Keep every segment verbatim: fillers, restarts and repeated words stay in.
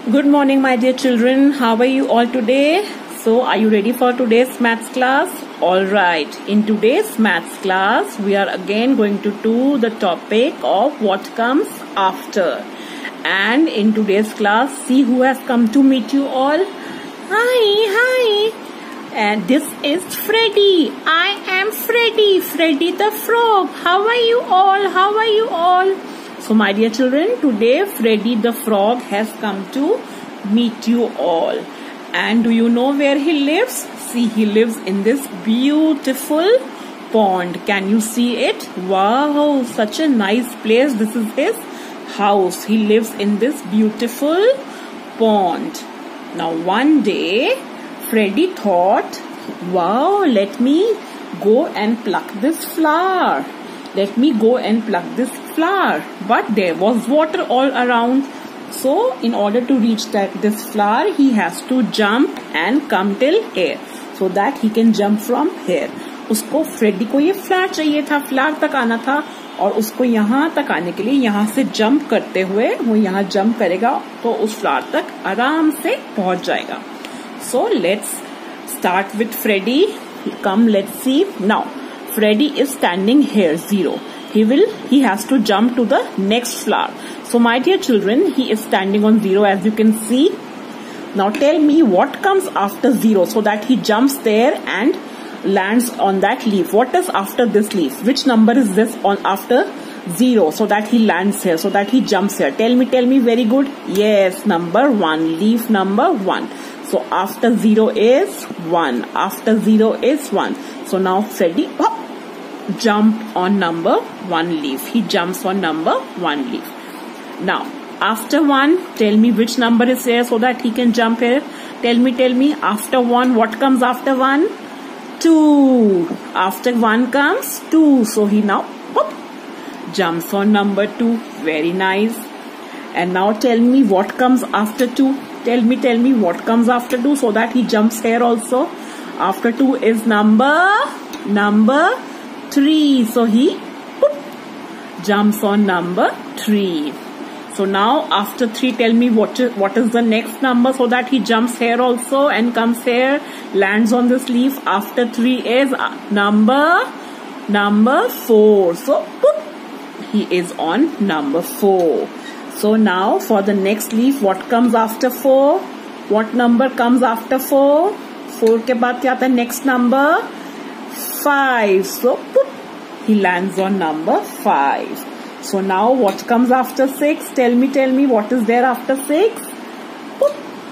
Good morning, my dear children. How are you all today? So, are you ready for today's maths class? Alright, in today's maths class, we are again going to do the topic of what comes after. And in today's class, see who has come to meet you all. Hi, hi. And this is Freddy. I am Freddy, Freddy the frog. How are you all? How are you all? So my dear children, today Freddy the frog has come to meet you all. And do you know where he lives? See, he lives in this beautiful pond. Can you see it? Wow, such a nice place. This is his house. He lives in this beautiful pond. Now one day, Freddy thought, wow, let me go and pluck this flower. Let me go and pluck this flower. But there was water all around. So, in order to reach that this flower, he has to jump and come till here. So that he can jump from here. उसको Freddy को ये flower चाहिए था, flower तक आना था. और उसको यहाँ तक आने के लिए यहाँ से जंप करते हुए वो यहाँ जंप करेगा तो उस फ्लावर तक आराम से पहुंच जाएगा. So, let's start with Freddy. Come, let's see. Now, Freddy is standing here, zero. He will, he has to jump to the next flower. So, my dear children, he is standing on zero as you can see. Now, tell me what comes after zero so that he jumps there and lands on that leaf. What is after this leaf? Which number is this on after zero so that he lands here, so that he jumps here? Tell me, tell me, very good. Yes, number one, leaf number one. So, after zero is one. After zero is one. So, now Freddy oh, jump on number one leaf. He jumps on number one leaf. Now, after one, tell me which number is here so that he can jump here. Tell me, tell me, after one, what comes after one? Two. After one comes two. So, he now whoop, jumps on number two. Very nice. And now tell me what comes after two. Tell me, tell me what comes after two so that he jumps here also. After two is number, number three. So, he whoop, jumps on number three. So, now after three, tell me what is, what is the next number so that he jumps here also and comes here, lands on this leaf. After three is number, number four. So, whoop, he is on number four. So, now for the next leaf, what comes after four? What number comes after four? four के बाद क्या आता है? Next number five. So, whoop, he lands on number five. So, now what comes after six? Tell me, tell me, what is there after six? Whoop.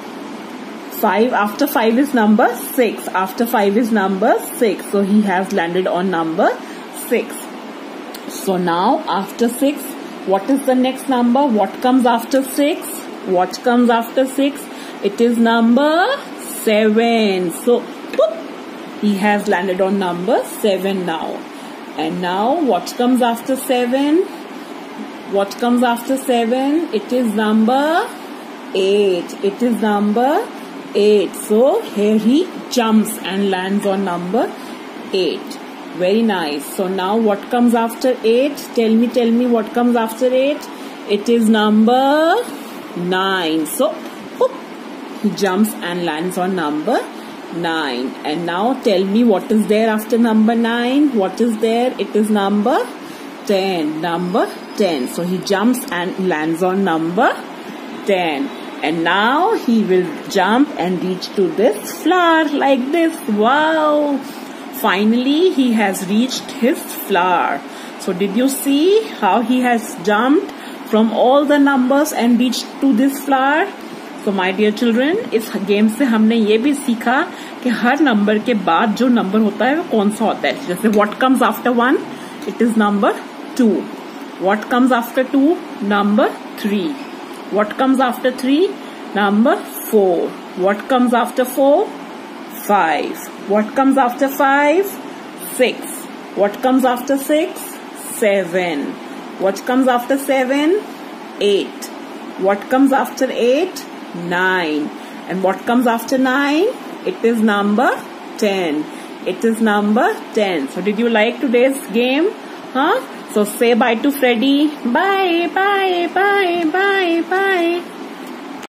five. After five is number six. After five is number six. So, he has landed on number six. So, now after six, what is the next number? What comes after six? What comes after six? It is number seven. So, whoop, he has landed on number seven now. And now, what comes after seven? What comes after seven? It is number eight. It is number eight. So, here he jumps and lands on number eight. Very nice. So, now what comes after eight? Tell me, tell me what comes after eight? It is number nine. So, whoop, he jumps and lands on number nine. And now tell me what is there after number nine? What is there? It is number ten. Number ten. So, he jumps and lands on number ten. And now he will jump and reach to this flower like this. Wow! Finally, he has reached his flower. So, did you see how he has jumped from all the numbers and reached to this flower? So, my dear children, इस game से हमने ये भी सीखा कि हर number के बाद जो नंबर होता है वो कौन सा होता है. जैसे what comes after one, it is number two. What comes after two? Number three. What comes after three? Number four. What comes after four? Five. What comes after five? Six. What comes after six? Seven. What comes after seven? Eight. What comes after eight? Nine. And what comes after nine? It is number ten. It is number ten. So, did you like today's game? Huh? So, say bye to Freddy. Bye, bye, bye, bye.